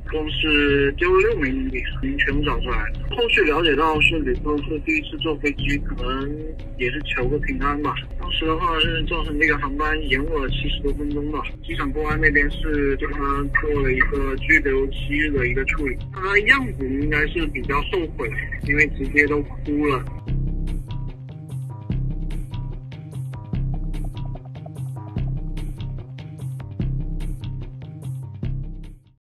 共是丢了6枚硬币，全部找出来。后续了解到是旅客是第一次坐飞机，可能也是求个平安吧。当时的话是造成这个航班延误了70多分钟吧。机场公安那边是对他做了一个拘留7日的一个处理。他样子应该是比较后悔，因为直接都哭了。